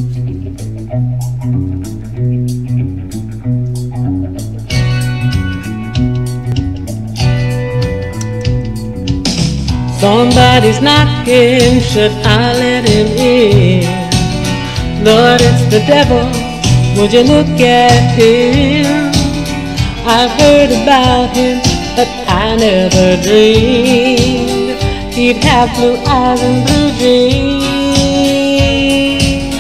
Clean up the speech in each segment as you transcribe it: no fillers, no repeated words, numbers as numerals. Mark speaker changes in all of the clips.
Speaker 1: Somebody's knocking, should I let him in? Lord, it's the devil, would you look at him? I've heard about him, but I never dreamed he'd have blue eyes and blue jeans.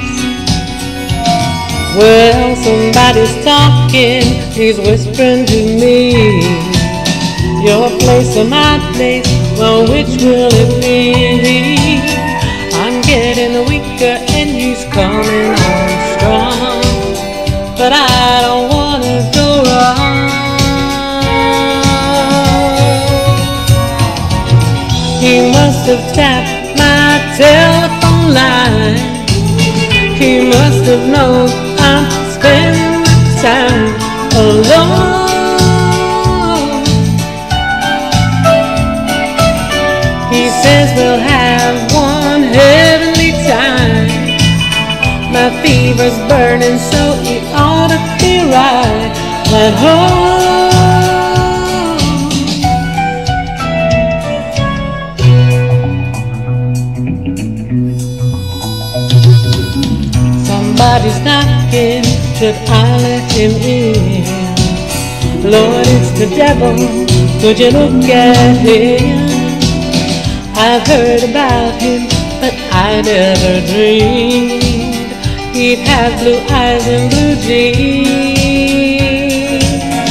Speaker 1: Well, somebody's talking, he's whispering to me. Your place or my place, well, which will it be? I'm getting weaker and he's coming on strong, but I don't want to go wrong. He must have tapped my telephone line. He must have known I'm spending time alone. He says we'll have one heavenly time. My fever's burning, so it ought to be right at home. Somebody's knocking, should I let him in? Lord, it's the devil, could you look at him? I've heard about him, but I never dreamed he'd have blue eyes and blue jeans.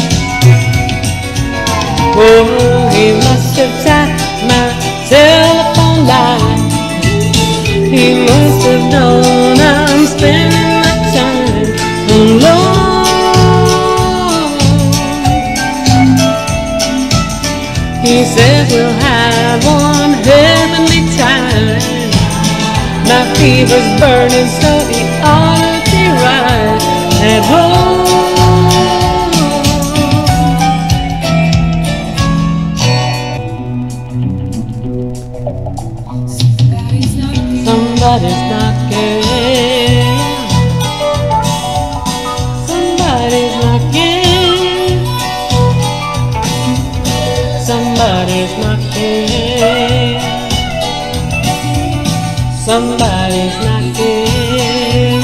Speaker 1: Oh, he must have tapped my telephone line. He must have known I'm spending my time alone. He says we'll have one heavenly time. My fever's burning, so it ought to be right at home. Somebody's knocking. Somebody's knocking. Somebody's knocking. Somebody's knocking.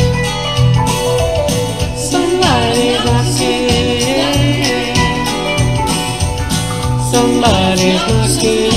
Speaker 1: Somebody's knocking. Somebody's knocking.